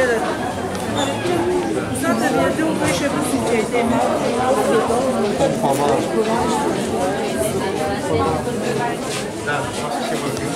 гледате. Задавия дъл беше височете малко. Да, ще бъде.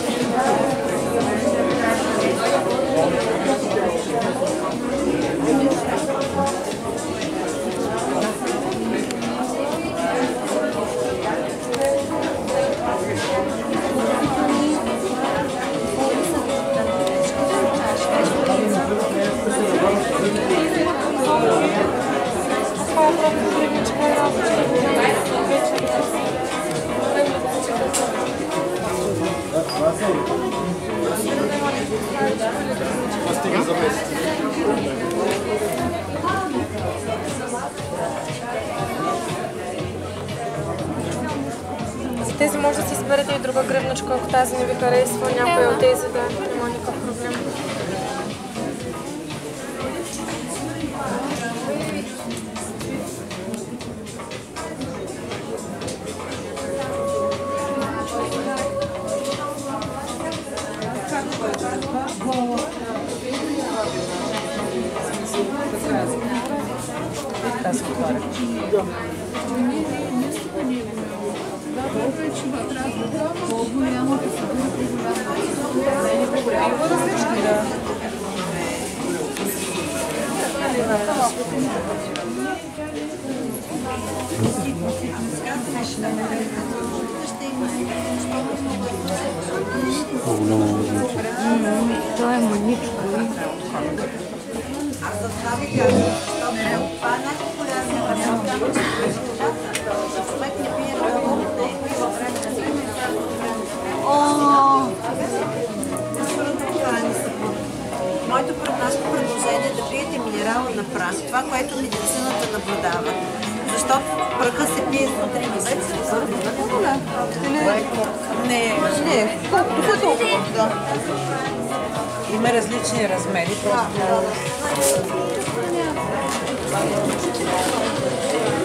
За тези може да си изберете и друга гръбначка, ако тази не ви харесва, някоя от тези да няма никакъв проблем. Това е маничко. Моето предложение е да пиете минерална прах, това, което медицината наблюдава. Защото праха се пие с утре месец. Не, колкото е толкова, да. Има различни размери.